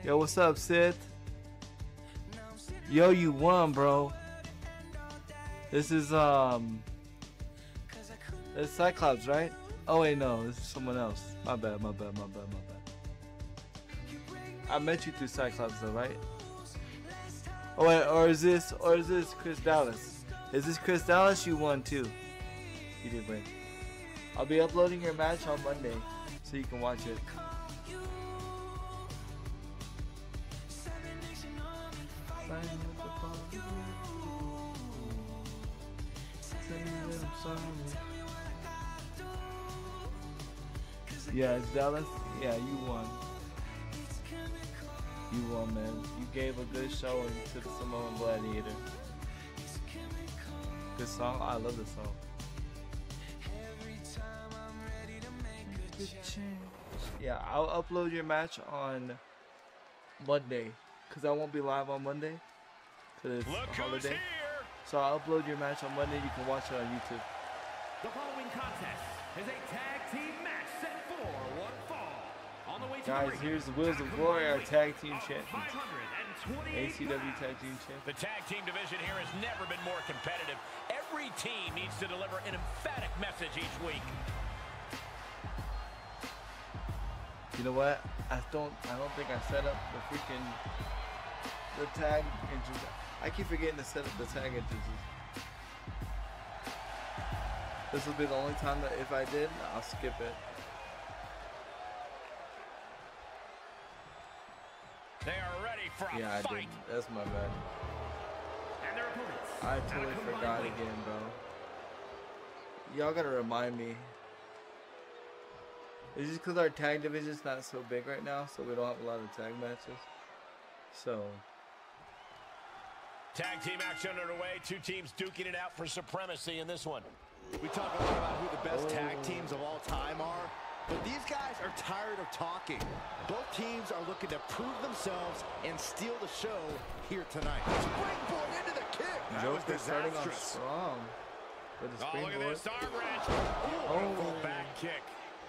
Yo, what's up, Sith? Yo, you won, bro. This is it's Cyclops, right? Oh wait, no, this is someone else. My bad. I met you through Cyclops though, right? Oh wait, or is this Chris Dallas? Is this Chris Dallas? You won too. You did win. I'll be uploading your match on Monday, so you can watch it. Yeah, it's Dallas. Yeah, you won. You won, man. You gave a good showing to the Samoan Gladiator. Good song. I love this song. Yeah, I'll upload your match on Monday, cause I won't be live on Monday, cause it's a holiday. So I'll upload your match on Monday. You can watch it on YouTube. The following contest is a tag team match set for one fall. On the way to guys, here's the Wheels of Glory, our tag team champions. ACW tag team champions. The tag team division here has never been more competitive. Every team needs to deliver an emphatic message each week. You know what? I don't think I set up the tag entrances. I keep forgetting to set up the tag entrances. This will be the only time that if I did, I'll skip it. They are ready for a fight. Yeah, I did. That's my bad. And their opponents. I totally forgot again, bro. Y'all gotta remind me. It's just because our tag division's not so big right now, so we don't have a lot of tag matches. So. Tag team action underway. Two teams duking it out for supremacy in this one. We talk a lot about who the best tag teams of all time are, but these guys are tired of talking. Both teams are looking to prove themselves and steal the show here tonight. Springboard into the kick. Joker's starting off strong with the springboard. Look at this arm wrench. Wonderful back kick.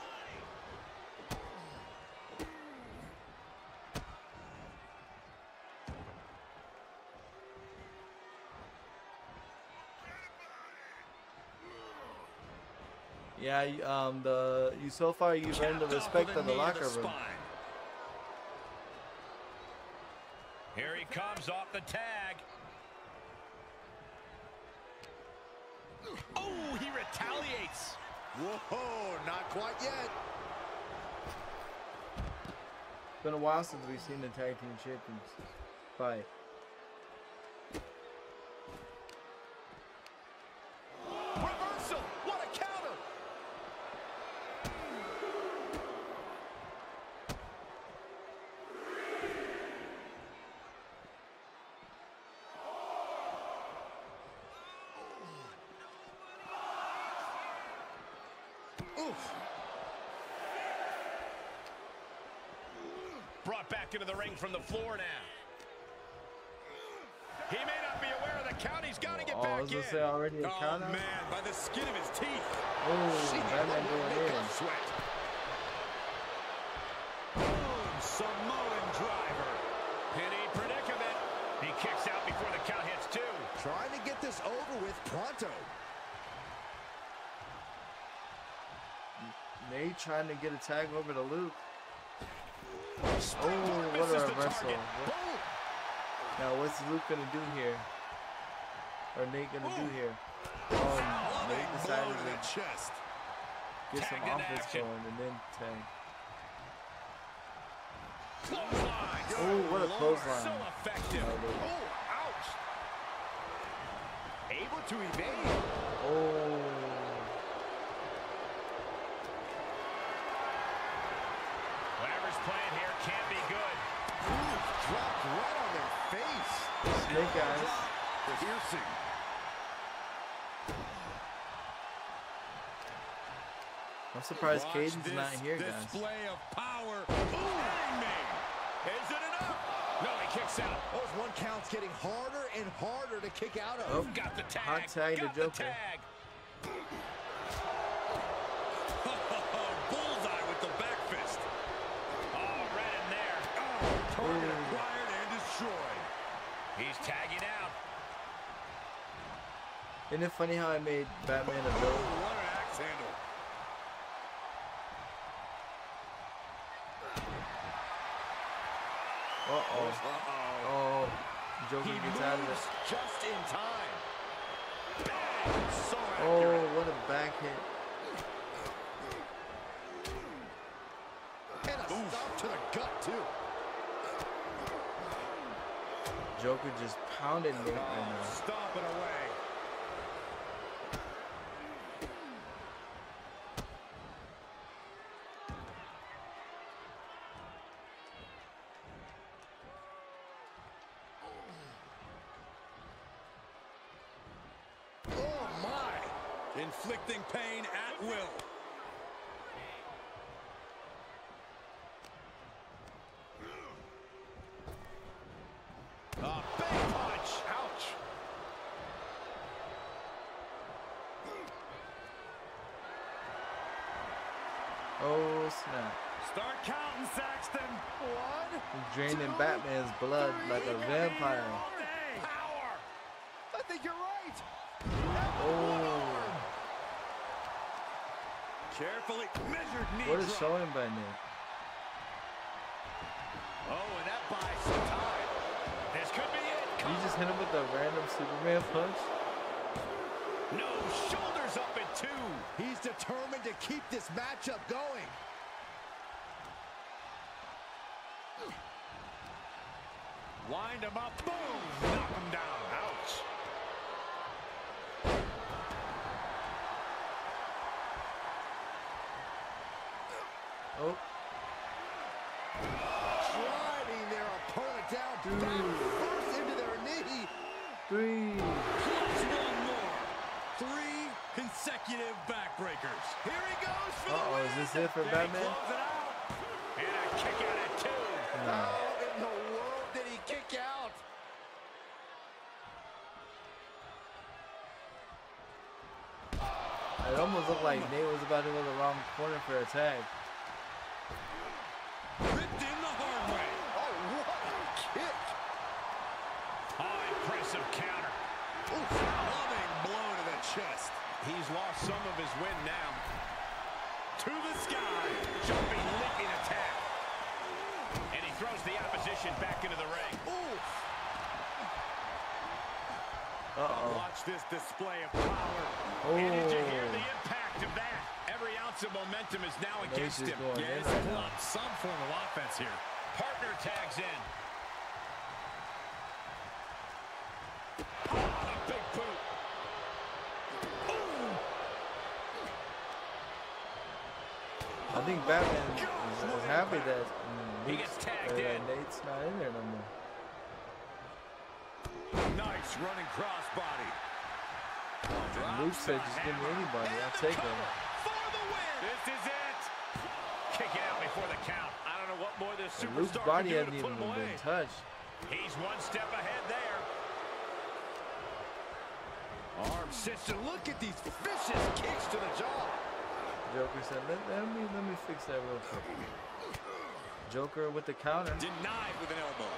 Yeah, so far you've earned the respect of the locker room. Here he comes off the tag. Oh, he retaliates. Whoa, not quite yet. It's been a while since we've seen the tag team champions fight. Reversal! What a counter! Oof. Brought back into the ring from the floor now. He may not be aware of the count. He's got to get back in. I was gonna say already a count out? Man, by the skin of his teeth. Oh, Batman going in. Sweat. Boom, Samoan driver. Penny predicament. He kicks out before the count hits two. Trying to get this over with pronto. Nate trying to get a tag over to Luke. Oh, what a reversal. Now, what's Luke going to do here? Or Nate going to do here? Nate decided to get some offense going and then tag. Oh, what a clothesline. So effective. Oh, ouch. Able to evade. Oh. Whatever's playing here can't be good. Dropped right on their face. Snake eyes. Piercing. I'm surprised Caden's not here, guys. Display of power. Is it enough? No, he kicks out. Those one counts getting harder and harder to kick out of. Oh, Got the tag. hot tag to Joker. Bullseye with the back fist. Oh, right in there. Oh, Target acquired and destroyed. He's tagging out. Isn't it funny how I made Batman a villain? What an axe handle. Uh-oh. Oh, Joker gets out of it. Just in time. So Oh, accurate. what a back hit. And a stop to the gut, too. Joker just pounded Nate right now. Stomping away. Oh, my. Inflicting pain at will. A big punch. Ouch. Oh, snap. Start counting, Saxton. One. He's draining Batman's blood like a vampire. Power. I think you're right. Oh, Carefully measured knee what a drop. showing by Nick. Oh, and that buys some time. This could be it. You just hit him with a random Superman punch? No, shoulders up at 2. He's determined to keep this matchup going. Wind him up. Boom. Knock him down. Ouch. Oh, Driving their opponent down. Back first into their knee. 3. Plus one more. 3 consecutive backbreakers. Here he goes for the win. Uh-oh, is this it for Can he Batman? close it out? And a kick out at 2. No. How in the world did he kick out? It almost looked like Nate was about to go to the wrong corner for a tag. Ripped in the hard way. Oh, what a kick. Oh, impressive counter. Oof, loving blow to the chest. He's lost some of his wind now. To the sky. Jumping, leaping attack. And he throws the opposition back into the ring. Oof. Uh-oh. Watch this display of power. Oh, And did you hear the impact of that? Every ounce of momentum is now against is him. going in He's right pulling now. up some form of offense here. Partner tags in. Oh, a big boot. I think Batman is happy that He gets tagged in. Nate's not in there no more. Nice running crossbody. Luke said just give me anybody, I'll take them. For the win. This is it. Kick out before the count. I don't know what more this And Luke's superstar body can do hasn't to put even him away. been touched. He's one step ahead there. Arm cinched. Look at these vicious kicks to the jaw. Joker said, let me fix that real quick. Joker with the counter. Denied with an elbow.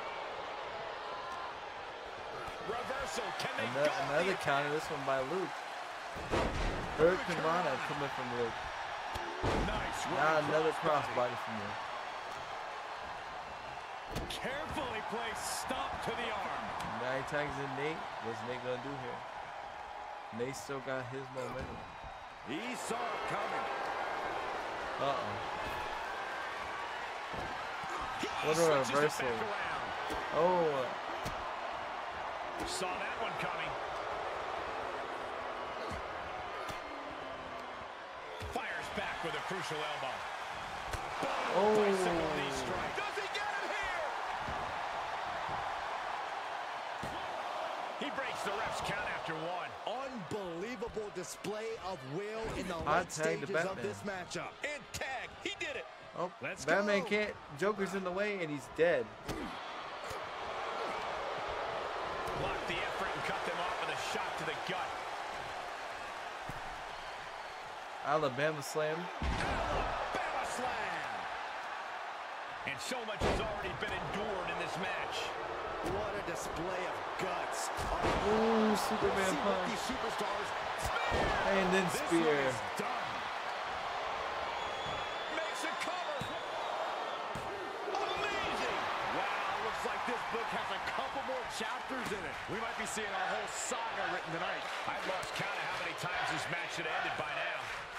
Reversal. Can they go? Another counter, this one by Luke. Hurricane Rana coming from Luke. Nice Now running another crossbody from Luke. Carefully placed stomp to the arm. Now he tags in Nate. What's Nate gonna do here? Nate still got his momentum. He saw it coming. Uh-oh. He What a switches it reversal. back around. Oh, Saw that one coming. Fires back with a crucial elbow. Bicycle knee strike. Does he get it here? He breaks the ref's count after 1. Unbelievable display of will in the Hot late tag to stages of Batman. this matchup. And tag. He did it. oh, Let's Batman go. can't. Joker's in the way and he's dead. Blocked the effort and cut them off with a shot to the gut. Alabama slam. Alabama slam. And so much has already been endured in this match. What a display of guts. Ooh, Superman punch. These superstars. And then This spear. one is done. Makes a cover. Amazing. Wow, looks like this book has a couple more chapters in it. We might be seeing a whole saga written tonight. I've lost count of how many times this match should have ended by now.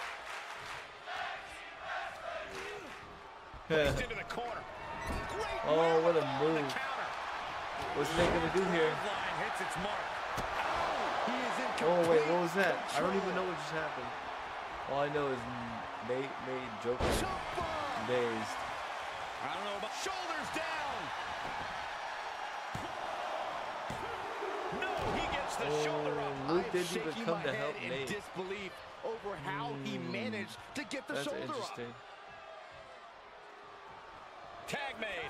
Placed into the corner. Great Oh, what a on move. the counter. What's Nate gonna do here? Line hits its mark. He is in Oh wait, complete what was that? I don't control. even know what just happened. All I know is Nate made Joker dazed. I don't know about shoulders down. No, he gets the shoulder up. Luke I'm didn't even shaking come my to head help in Nate. disbelief over how he managed to get the That's shoulder interesting. up. Tag made.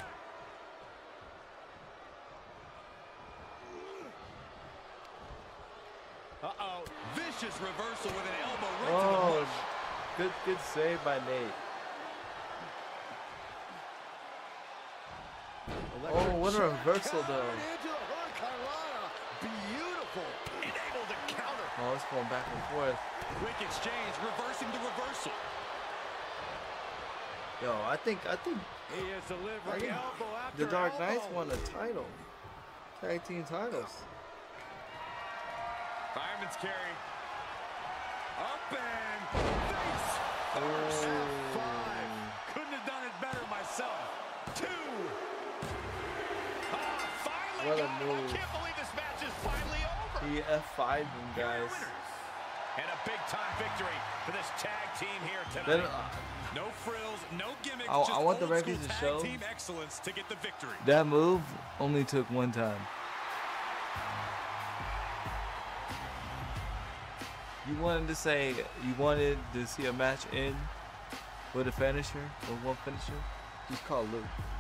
Uh-oh. Vicious reversal with an elbow right to the Oh, bush. good save by Nate. Oh, what a reversal though. Countered into the Hurricanrana. Beautiful. Enabled to counter. Oh, it's going back and forth. Quick exchange, reversing the reversal. Yo, I think He is delivering elbow after the Dark Knights elbow. won a title. Tag team titles. Fireman's carry. Up and face first. Oh. F5. Couldn't have done it better myself. 2. Finally What a got him. move. I can't believe this match is finally over. He F5'd him, guys. And a big-time victory for this tag team here Then, tonight. No frills, no gimmicks. I want the referees to show team excellence to get the victory. that move only took one time. You wanted to see a match end with a finisher, with one finisher? Just call Luke.